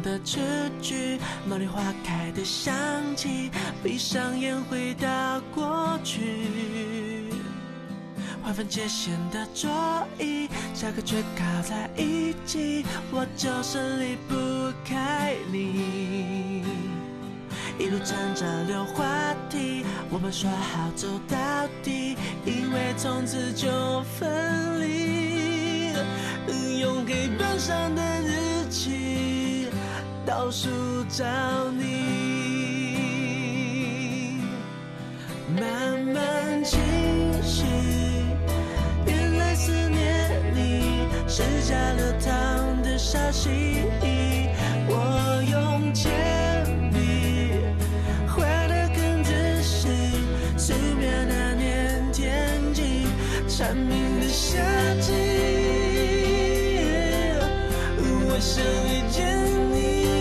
的词句，茉莉花开的香气，闭上眼回到过去。划分界限的桌椅，下课却靠在一起，我就是离不开你。一路站着溜话题，我们说好走到底，因为从此就分离。用黑板上的日期倒数找你，慢慢清晰，原来思念你是加了糖的沙西。我用铅笔画的更仔细，素描那年天气，蝉鸣的夏季。我想遇见你，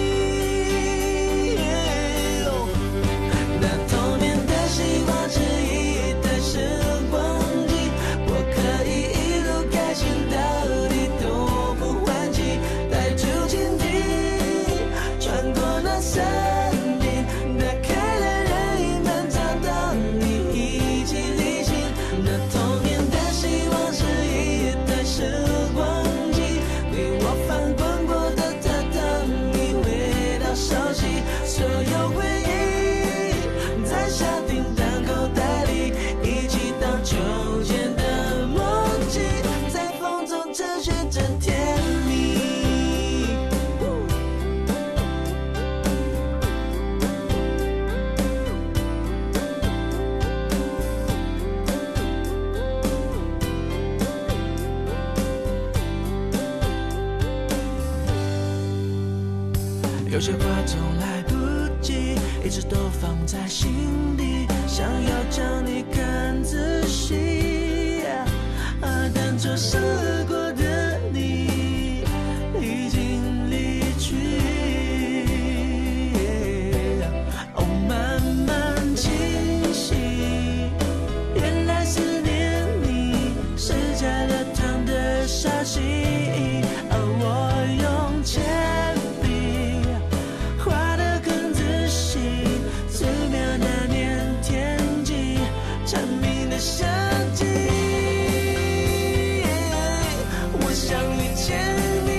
那童年的希望之一的时光机，我可以一路开心到底都不换气，带出蜻蜓，穿过那森林，打开了任意门，找到你一起旅行。那童年的希望之一的时光机，为我翻滚过的榻榻米，味道熟悉，所有回忆在下订单口袋里，一起荡秋千的默契，在风中持续着甜蜜。有些话总来不及，一直都放在心底，想要将你看仔细，但错失过的你已经离去。哦，慢慢清晰，原来思念你是加了糖的沙西。我用铅笔画得更仔细，素描那年天气，蝉鸣的夏季。我想遇见你，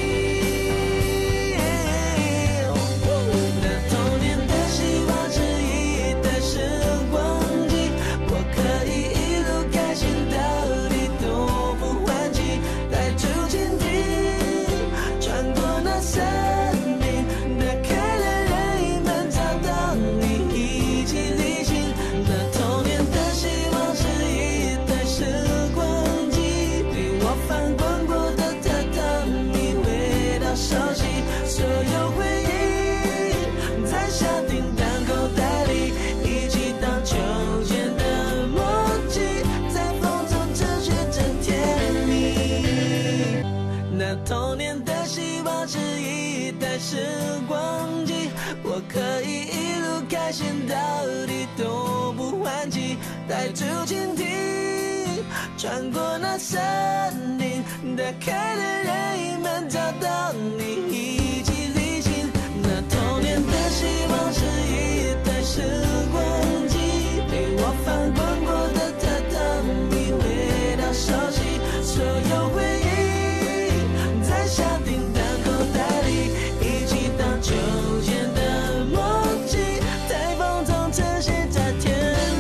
那童年的希望之一的时光机，我可以一路开心到底都不换气，带出蜻蜓，穿过那森林，打开了任意门，找到你一起旅行。那童年的希望之一的时光机，对我翻滚过的榻榻米，味道熟悉，所有回忆在下订单口袋里，一起荡秋千的默契，在风中持续着甜蜜。那童年的希望之一的时光机，我可以一路开心到底都不换气，带出蜻蜓，穿过那森林，打开了任意门，找到你一起旅行。那童年的希望之一的时光机，陪我翻滚过的榻榻米，味道熟悉，所有回忆在下订单口袋里，一起荡秋千的默契，在风中持续着甜蜜，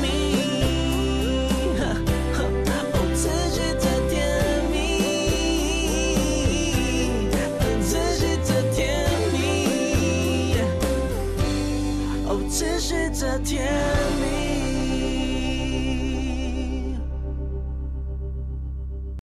哦，持续着甜蜜，持续着甜蜜，哦，持续着甜蜜。